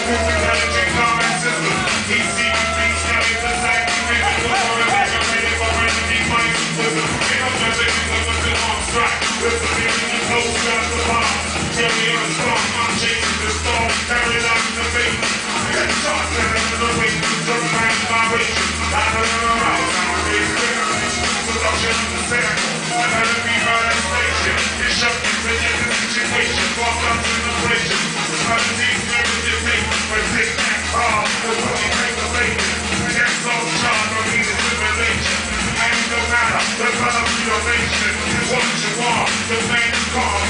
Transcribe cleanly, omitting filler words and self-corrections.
intelligent comment system. ECP skeletons activated for motivation, ready for remedy, fight wisdom. Ain't no such thing as a good on strike. With the feeling close down the bomb. Tell me on the storm, I'm chasing the storm, carried out the bait. Get shot, send into the ring, just like vibration. I don't know how, I'm production of the center. I gotta be by the station. It's shocking to get the situation. Walk up to the station. How the team members you take. But take that call. The way take the label. That's all charge of needed simulation. And no matter the color of your nation. What you want, the man is called.